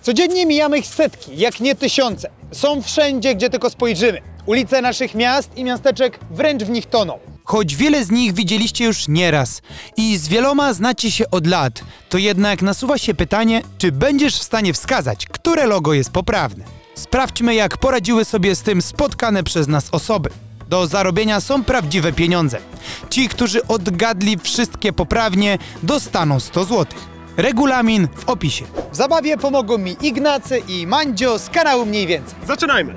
Codziennie mijamy ich setki, jak nie tysiące. Są wszędzie, gdzie tylko spojrzymy. Ulice naszych miast i miasteczek wręcz w nich toną. Choć wiele z nich widzieliście już nieraz i z wieloma znacie się od lat, to jednak nasuwa się pytanie, czy będziesz w stanie wskazać, które logo jest poprawne. Sprawdźmy, jak poradziły sobie z tym spotkane przez nas osoby. Do zarobienia są prawdziwe pieniądze. Ci, którzy odgadli wszystkie poprawnie, dostaną 100 zł. Regulamin w opisie. W zabawie pomogą mi Ignacy i Mandzio z kanału Mniej Więcej. Zaczynajmy!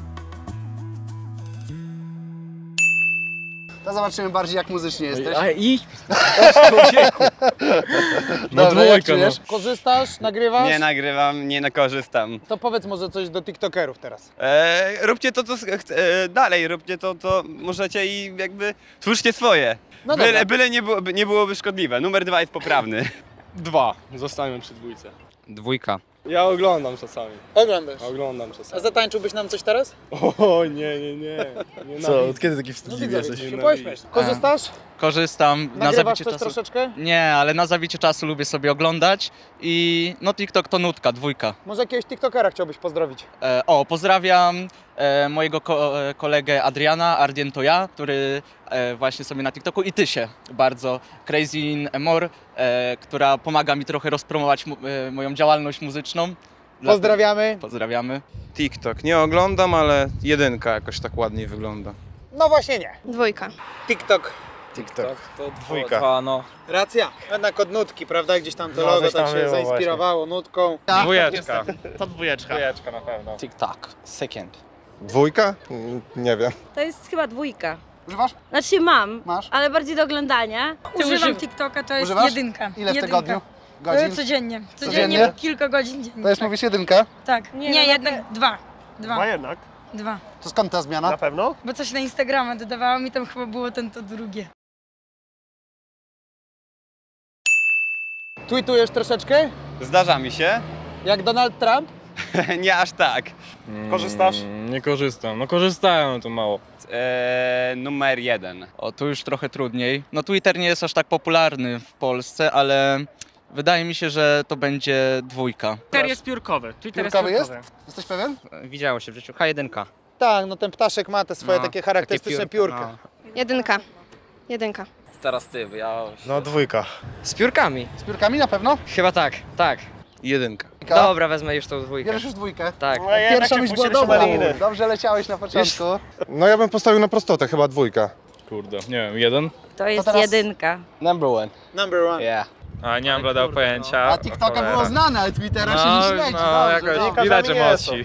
To zobaczymy bardziej, jak muzycznie jesteś. A idź! No dwójka, no. Korzystasz, nagrywasz? Nie nagrywam, nie korzystam. To powiedz może coś do tiktokerów teraz. Róbcie to, co dalej, róbcie to, co możecie i jakby twórzcie swoje. No byle nie byłoby szkodliwe. Numer 2 jest poprawny. 2. Zostańmy przy dwójce. Dwójka. Ja oglądam czasami. Oglądasz. Oglądam A czasami. zatańczyłbyś nam coś teraz? O nie. Co, od kiedy taki wstydliwy Widzowie, jesteś? się pośmiesz. Korzystasz? Korzystam na Nagrywasz zabicie coś czasu. troszeczkę? Nie, ale na zabicie czasu lubię sobie oglądać i no TikTok to nutka, dwójka. Może jakiegoś tiktokera chciałbyś pozdrowić? Pozdrawiam mojego kolegę Adriana, Ardien to ja, który właśnie sobie na TikToku i Tysię bardzo, Crazy in More, która pomaga mi trochę rozpromować moją działalność muzyczną. Pozdrawiamy. Pozdrawiamy. TikTok. Nie oglądam, ale jedynka jakoś tak ładniej wygląda. No właśnie nie. Dwójka. TikTok. TikTok. To Dwójka. No. Racja. Jednak od nutki, prawda? Gdzieś tam to No, logo coś tam tak się było zainspirowało nutką. Dwójeczka. To dwójeczka. Dwójeczka na pewno. TikTok, second. Dwójka? Nie wiem. To jest chyba dwójka. Używasz? Znaczy mam, Masz? ale bardziej do oglądania. Używam TikToka, to jest Używasz? jedynka. Ile w jedynka. tygodniu? Godzin? Codziennie. Codziennie? Codziennie kilka godzin dziennie. To jest, mówisz, jedynka? Tak. Nie, jednak dwa. Dwa jednak. Dwa. To skąd ta zmiana? Na pewno? Bo coś na Instagrama dodawałam i tam chyba było to drugie. Tweetujesz troszeczkę? Zdarza mi się. Jak Donald Trump? Nie aż tak. Korzystasz? Nie korzystam. No korzystałem, to mało. Numer 1. O, tu już trochę trudniej. No Twitter nie jest aż tak popularny w Polsce, ale wydaje mi się, że to będzie dwójka. Twitter jest piórkowy. Twitter Piórkowy jest jest? piórkowy. Jesteś pewien? Widziało się w życiu. H1. Tak, no ten ptaszek ma te swoje takie charakterystyczne piórka. Jedynka. Jedynka. Teraz ty, bo ja... No dwójka. Z piórkami. Z piórkami na pewno? Chyba tak, tak. Jedynka. Dobra, wezmę już tą dwójkę. Bierzesz już dwójkę? Tak. No, jednak Pierwsza się myśl była puściliśmy dobra. maliny. Dobrze leciałeś na początku. No ja bym postawił na prostotę, chyba dwójka. Kurde, nie wiem, jeden? To jest teraz- jedynka. Number one. Number one. Yeah. A nie mam bladego pojęcia. A TikToka było znane, ale Twittera się nie śledzi. No, Dobrze, jakoś dobrze. widać, że nie mocci.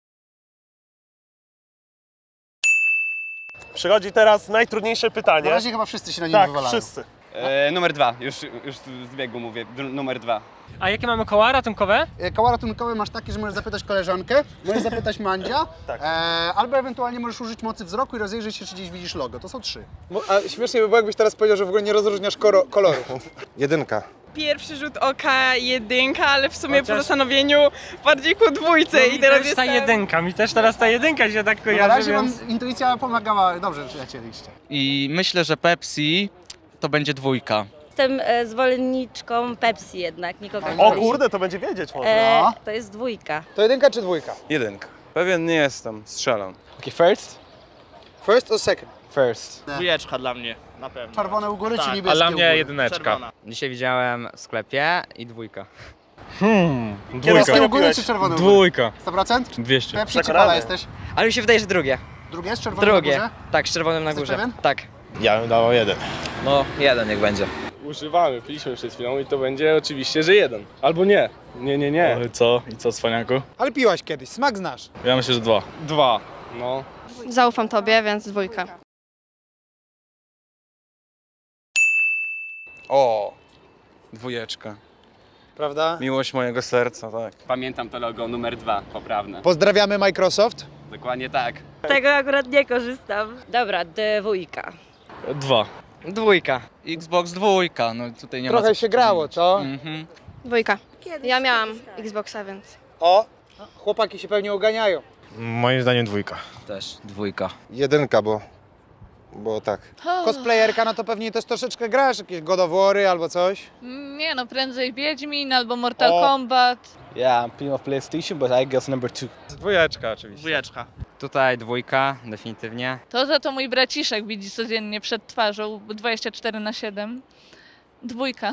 Przychodzi teraz najtrudniejsze Na pytanie. razie chyba wszyscy się na nim Tak, wywalają. wszyscy. Numer 2. Już z biegu mówię. Numer 2. A jakie mamy koła ratunkowe? Koła ratunkowe masz takie, że możesz zapytać koleżankę, możesz zapytać Mandzia, Tak. albo ewentualnie możesz użyć mocy wzroku i rozejrzeć się, czy gdzieś widzisz logo. To są 3. A śmiesznie by było, jakbyś teraz powiedział, że w ogóle nie rozróżniasz kolorów. Jedynka. Pierwszy rzut oka jedynka, ale w sumie po zastanowieniu bardziej ku dwójce i teraz też ta jestem... jedynka, mi też teraz ta jedynka się tak Na kojarzy, razie więc... wam intuicja pomagała, dobrze, że lecieliście. I myślę, że Pepsi to będzie dwójka. Jestem zwolenniczką Pepsi jednak, nikogo nie O lubię. kurde, to będzie wiedzieć można. To jest dwójka. To jedynka czy dwójka? Jedynka. Pewien nie jestem, strzelam. Okay, first? First or second? First. Dwójeczka dla mnie, na pewno. Czerwone u góry czy Tak, niebieskie A dla u góry? mnie jedyneczka. Dzisiaj widziałem w sklepie i dwójka. Niebieskie Dwójka. u góry czy czerwone u góry? Dwójka. 100%? 200. Pepsi czy Przekonany. Cola jesteś? Ale mi się wydaje, że drugie. Drugie z czerwonym na górze? Tak, z czerwonym na Jesteś górze. pewien? Tak. Ja bym dawał jeden. No, jeden niech będzie. Używamy, piliśmy przed chwilą i to będzie oczywiście, że jeden. Albo nie. Nie. Ale co? I co, cwaniaku? Ale piłaś kiedyś, smak znasz. Ja myślę, że 2. 2. No. Zaufam tobie, więc dwójka. O! Dwójeczka. Prawda? Miłość mojego serca, tak. Pamiętam to logo numer 2. Poprawne. Pozdrawiamy Microsoft. Dokładnie tak. Tego akurat nie korzystam. Dobra, dwójka. 2. Dwójka. Xbox dwójka, no tutaj nie ma Trochę co się grało, co? Mhm. Dwójka. Ja miałam Xboxa, więc... O, chłopaki się pewnie uganiają. Moim zdaniem dwójka. Też dwójka. Jedynka, bo tak. Cosplayerka, no to pewnie też troszeczkę grasz, jakieś God of War'y albo coś. Nie no, prędzej Wiedźmin albo Mortal O. Kombat. Yeah, I'm playing of PlayStation, but I guess number 2. Dwójeczka oczywiście. Dwójeczka. Tutaj dwójka, definitywnie. To za to mój braciszek widzi codziennie przed twarzą 24/7. Dwójka.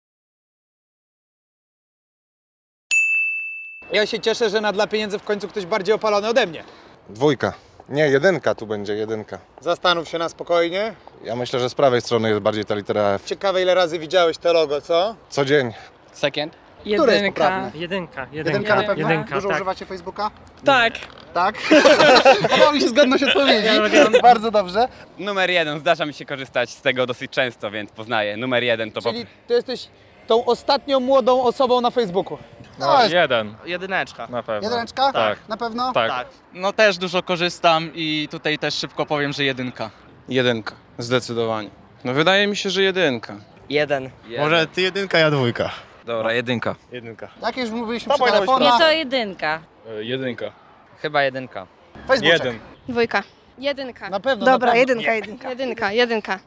Ja się cieszę, że na dla pieniędzy w końcu ktoś bardziej opalony ode mnie. Dwójka. Nie, jedynka tu będzie, jedynka. Zastanów się na spokojnie. Ja myślę, że z prawej strony jest bardziej ta litera F. Ciekawe, ile razy widziałeś to logo, co? Co dzień. Second. Które jest poprawne? Jedynka. Jedynka na pewno? Jedynka, Dużo tak. używacie Facebooka? Tak. Tak? Podoba mi się zgodność odpowiedzi. Bardzo dobrze. Numer 1, zdarza mi się korzystać z tego dosyć często, więc poznaję. Numer 1 to Czyli ty jesteś tą ostatnią młodą osobą na Facebooku. No, jest Jeden, Jedyneczka. na pewno. jedyneczka? Tak. Na pewno? Tak. No też dużo korzystam i tutaj też szybko powiem, że jedynka. Jedynka, zdecydowanie. No wydaje mi się, że jedynka. Jeden. Może ty jedynka, ja dwójka. Dobra, jedynka. Jedynka. Jak już mówiliśmy przy Nie, telefonach, to jedynka. Jedynka. Chyba jedynka. Facebooczek. Jeden. Dwójka. Jedynka. Na pewno. Dobra, na pewno. jedynka, jedynka. Jedynka.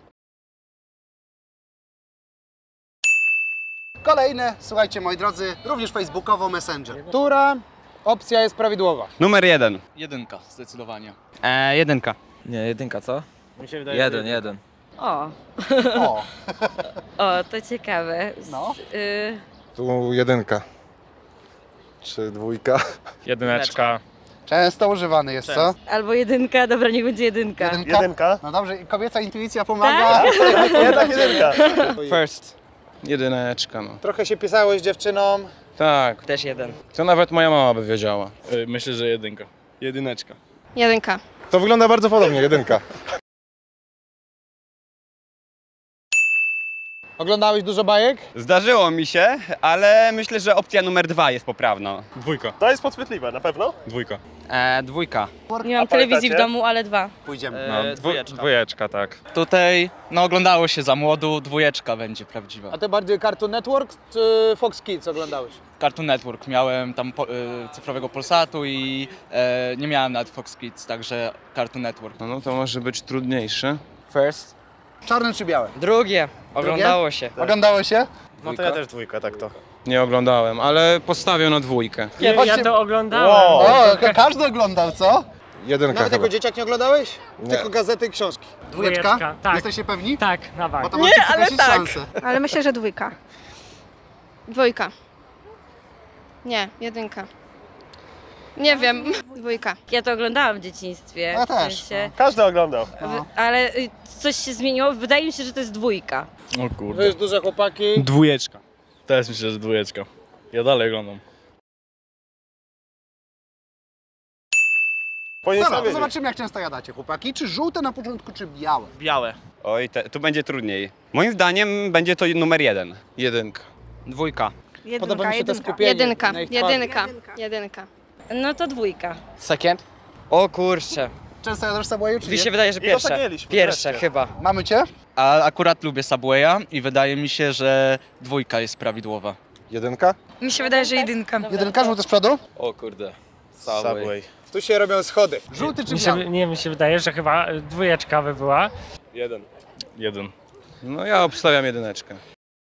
Kolejne, słuchajcie moi drodzy, również facebookowo Messenger. Która opcja jest prawidłowa? Numer 1. Jedynka, zdecydowanie. Jedynka. Nie, jedynka co? Mi się wydaje, Jeden. O, O, o, to ciekawe. No. Tu jedynka. Czy dwójka? Jedyneczka. często używany jest, co? Albo jedynka, dobra, niech będzie jedynka. Jedynka? No dobrze, i kobieca intuicja pomaga. Jednak jedynka. First. Jedyneczka, no. Trochę się pisałeś dziewczynom. Tak, Też jeden. to nawet moja mama by wiedziała. Myślę, że jedynka. Jedyneczka. Jedynka. To wygląda bardzo podobnie, jedynka. Oglądałeś dużo bajek? Zdarzyło mi się, ale myślę, że opcja numer 2 jest poprawna. Dwójka. To jest podchwytliwe, na pewno? Dwójka. Dwójka. Nie mam telewizji w domu, ale dwa. Pójdziemy. No, dwójeczka, tak. Tutaj, no oglądało się za młodu, dwójeczka będzie prawdziwa. A ty bardziej Cartoon Network czy Fox Kids oglądałeś? Cartoon Network, miałem tam cyfrowego Polsatu i nie miałem nawet Fox Kids, także Cartoon Network. No to może być trudniejsze. First. Czarne czy białe? Drugie. Oglądało się. Oglądało się? No to ja też dwójka, tak to. Nie oglądałem, ale postawię na dwójkę. Ja to oglądałem. O, każdy oglądał, co? Jedynka Nawet chyba. jako dzieciak nie oglądałeś? Nie. Tylko gazety i książki. Dwójeczka? Tak. Jesteście pewni? Tak, na bank. Bo to możecie ale przekreślić tak. szansę. Ale myślę, że dwójka. Dwójka. Nie, jedynka. Nie wiem. Dwójka. Ja to oglądałam w dzieciństwie. Ja w też, sensie, Każdy oglądał. ale coś się zmieniło. Wydaje mi się, że to jest dwójka. O Wy kurde. już duże chłopaki. Dwójeczka. Też myślę, że dwójeczka. Ja dalej oglądam. Dobra, to zobaczymy jak często jadacie, chłopaki. Czy żółte na początku, czy białe? Białe. Oj, tu będzie trudniej. Moim zdaniem będzie to numer 1. Jedynka. Dwójka. Podoba mi się to jedynka. skupienie. Jedynka. na ich twarzy. Jedynka. No to dwójka. Second. O kurczę. Często jadasz Subwayu, czy Mi nie? się wydaje, że I ostatniliśmy Pierwsze wreszcie. chyba. Mamy cię? A akurat lubię Subwaya i wydaje mi się, że dwójka jest prawidłowa. Jedynka? Mi się wydaje, że jedynka. Jedynka, żółty z przodu? O kurde. Subway. Tu się robią schody. Żółty czy biały? Mi się wydaje, że chyba dwójeczka by była. Jeden. Jeden. No ja obstawiam jedyneczkę.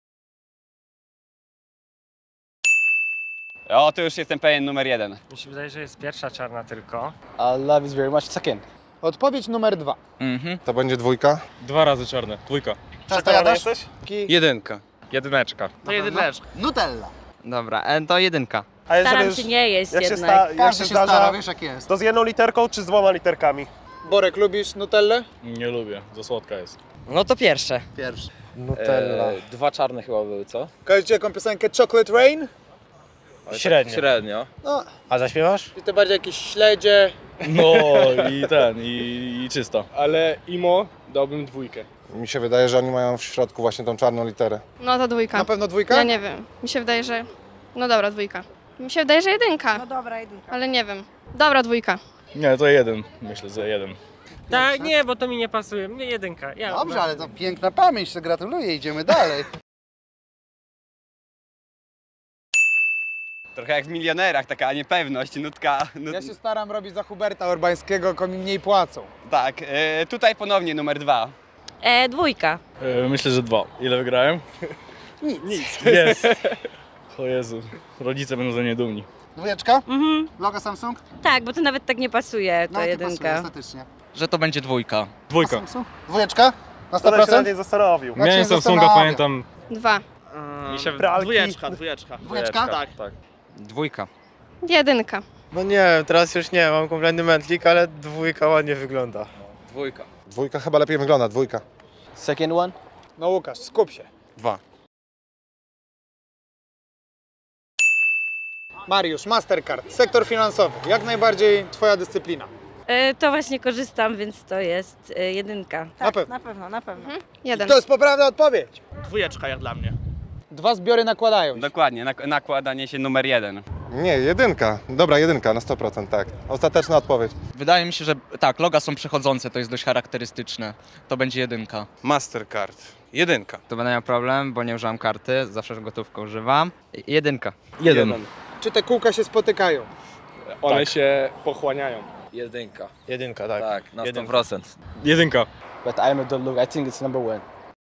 O, tu już jestem pewien, numer 1. Mi się wydaje, że jest pierwsza czarna tylko. I love is very much second. Odpowiedź numer 2. Mhm. To będzie dwójka? 2 razy czarne. Dwójka. Często jadasz? Jedynka. Jedyneczka. To jedyneczka. Nutella. Dobra, to jedynka. A Staram się nie jeść jak się, jednak. jak Każdy się się stara, zdarza, wiesz jak jest. to z jedną literką czy z 2 literkami? Borek, lubisz Nutellę? Nie lubię, za słodka jest. No to pierwsze. Pierwszy. Nutella. 2 czarne chyba były, co? Kojarzycie jaką piosenkę Chocolate Rain? Średnio. Średnio. No, A zaśpiewasz? i to bardziej jakieś śledzie. No i czysto. Ale Imo dałbym dwójkę. Mi się wydaje, że oni mają w środku właśnie tą czarną literę. No to dwójka. Na pewno dwójka? Ja nie wiem. Mi się wydaje, że... No dobra, dwójka. Mi się wydaje, że jedynka. No dobra, jedynka. Ale nie wiem. Dobra, dwójka. Nie, to jeden. Myślę, że jeden. Tak, nie, bo to mi nie pasuje. Mnie jedynka. Dobrze, ale to piękna pamięć, to gratuluję, idziemy dalej. Trochę jak w Milionerach, taka niepewność, nutka. Ja się staram robić za Huberta Urbańskiego, tylko mi mniej płacą. Tak, tutaj ponownie numer 2. Dwójka. Myślę, że 2. Ile wygrałem? Nic. Jest. O Jezu, rodzice będą ze mnie dumni. Dwójeczka? Mhm. Logo Samsung? Tak, bo to nawet tak nie pasuje, to No, nie jedynka. pasuje, ostatecznie. Że to będzie dwójka. Dwójka. Dwójeczka? Na Ale się 100%? nie zastanowił. Jak się Miałem Samsunga, zastanawiam. pamiętam. 2. Dwójeczka. Dwójeczka? Tak. Dwójka. Jedynka. No nie wiem, teraz już nie mam kompletny mętlik, ale dwójka ładnie wygląda. Dwójka. Dwójka chyba lepiej wygląda, dwójka. Second one? No Łukasz, skup się. 2. Mariusz, Mastercard, sektor finansowy, jak najbardziej twoja dyscyplina. To właśnie korzystam, więc to jest jedynka. Na pewno. Na pewno, na pewno. Jeden. To jest poprawna odpowiedź. Dwójeczka jak dla mnie. 2 zbiory nakładają się. Dokładnie, nakładanie się numer 1. Nie, jedynka. Dobra, jedynka na 100%, tak. Ostateczna odpowiedź. Wydaje mi się, że tak, loga są przechodzące, to jest dość charakterystyczne. To będzie jedynka. Mastercard. Jedynka. To będę miał problem, bo nie używam karty, zawsze gotówkę używam. Jedynka. Jeden. Czy te kółka się spotykają? One się pochłaniają. Jedynka. Jedynka, tak. Tak, na Jedynka. 100%. Jedynka. But I don't look, I think it's number one.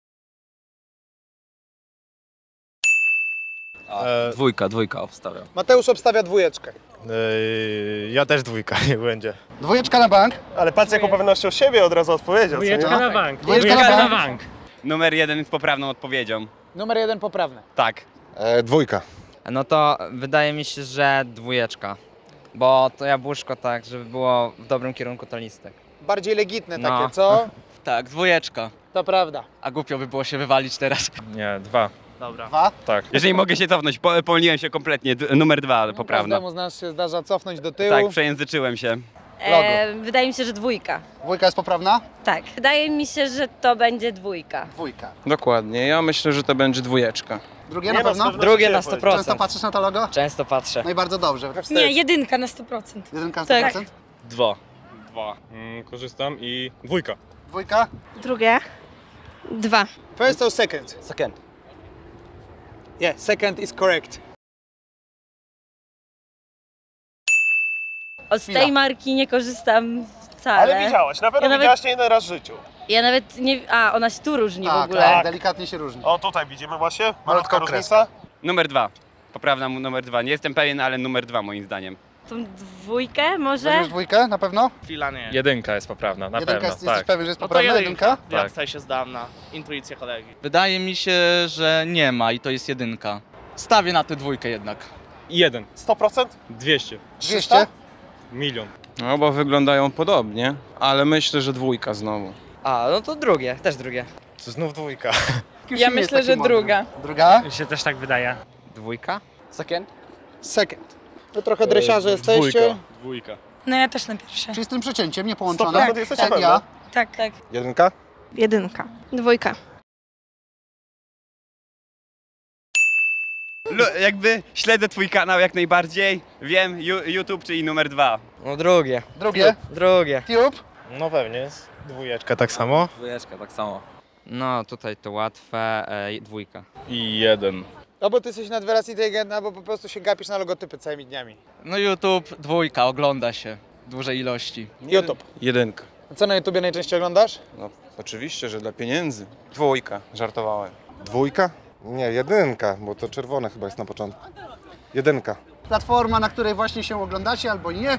Dwójka obstawiam. Mateusz obstawia dwójeczkę. Ja też dwójka nie będzie. Dwójeczka na bank? Ale patrz jaką pewnością siebie od razu odpowiedział, co nie? na bank. Dwójeczka na bank? Numer 1 jest poprawną odpowiedzią. Numer 1 poprawny. Tak. Dwójka. No to wydaje mi się, że dwójeczka. Bo to jabłuszko tak, żeby było w dobrym kierunku, to listek. Bardziej legitne No. takie, co? Tak, dwójeczka. To prawda. A głupio by było się wywalić teraz. Nie, 2. Dobra. Dwa? Tak. Jeżeli mogę się cofnąć, pomyliłem się kompletnie. Numer 2 poprawna. Każdemu z nas się zdarza cofnąć do tyłu. Tak, przejęzyczyłem się. Wydaje mi się, że dwójka. Dwójka jest poprawna? Tak. Wydaje mi się, że to będzie dwójka. Dwójka. Dokładnie, ja myślę, że to będzie dwójeczka. Drugie na pewno? Drugie na 100%. Często patrzysz na to logo? Często patrzę. No i bardzo dobrze. Nie, jedynka na 100%. Jedynka na Tak. 100%? 2. Korzystam i dwójka. Dwójka? Drugie. 2. First or second? Second. Yeah, second is correct. Z tej marki nie korzystam wcale. Ale widziałaś, na pewno Ja nawet- widziałaś nie jeden raz w życiu. Ja nawet nie... ona się tu różni w Tak, ogóle. tak, delikatnie się różni. O, tutaj widzimy właśnie, malutka Malutką różnica. Numer 2. Poprawna numer 2. Nie jestem pewien, ale numer 2 moim zdaniem. Tą dwójkę może? Weźmiesz dwójkę na pewno? Chwila nie. Jedynka jest poprawna, na Jedynka pewno. jest, jesteś Tak. pewien, że jest poprawna jedynka? Jak tutaj się zdałem na intuicję kolegi. Wydaje mi się, że nie ma i to jest jedynka. Stawię na tę dwójkę jednak. I 1. 100%? 200. 200? Milion. No bo wyglądają podobnie, ale myślę, że dwójka znowu. A, no to drugie, też drugie. To znów dwójka. Ja myślę, że druga. Druga? Mi się też tak wydaje. Dwójka? Second? Second. No trochę dresiarze jesteście. Dwójka. No ja też na pierwsze. Czyli z tym przecięciem, nie połączone? 100% jesteście Tak, pewne? ja. Tak, tak. Jedynka? Jedynka. Dwójka. Jakby śledzę twój kanał jak najbardziej. Wiem, YouTube, czyli numer 2. No drugie. Drugie? Drugie. Tube? No pewnie jest. Dwójeczka tak samo. Dwójeczka, tak samo. No tutaj to łatwe, dwójka. I 1. No bo ty jesteś na 2 razy inteligentna, bo po prostu się gapisz na logotypy całymi dniami. No YouTube, dwójka, ogląda się w dużej ilości. YouTube. Jedynka. A co na YouTubie najczęściej oglądasz? No oczywiście, że dla pieniędzy. Dwójka, żartowałem. Dwójka? Nie, jedynka, bo to czerwone chyba jest na początku. Jedynka. Platforma, na której właśnie się oglądacie albo nie.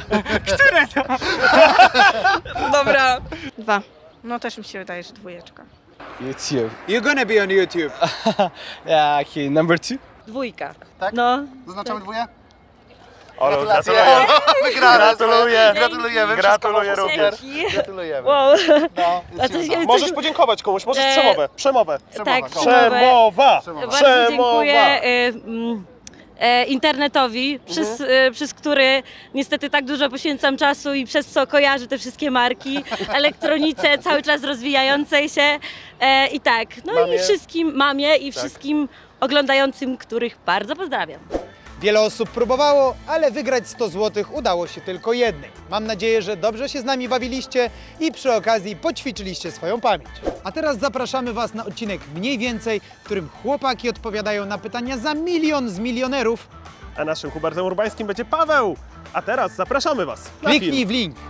Dobra. 2. No też mi się wydaje, że dwójeczka. YouTube. You're gonna be on YouTube. Yeah, okay, number 2. Dwójka. Tak? No. Zaznaczamy dwóje? Olu, Gratulacje. gratuluję. Wygrane. Gratuluję. Gratulujemy. Gratuluję Wszystko również. super. Gratulujemy. Wow. No, A coś- jest Możesz podziękować komuś, możesz przemowę. Przemowę. Tak, Przemowa. Bardzo dziękuję internetowi, przez który niestety tak dużo poświęcam czasu i przez co kojarzę te wszystkie marki, elektronice cały czas rozwijającej się i tak, no Mamie. i wszystkim mamie i wszystkim oglądającym, których bardzo pozdrawiam. Wiele osób próbowało, ale wygrać 100 zł udało się tylko jednej. Mam nadzieję, że dobrze się z nami bawiliście i przy okazji poćwiczyliście swoją pamięć. A teraz zapraszamy Was na odcinek Mniej Więcej, w którym chłopaki odpowiadają na pytania za 1 milion z milionerów. A naszym Hubertem Urbańskim będzie Paweł. A teraz zapraszamy Was na Kliknij film. w link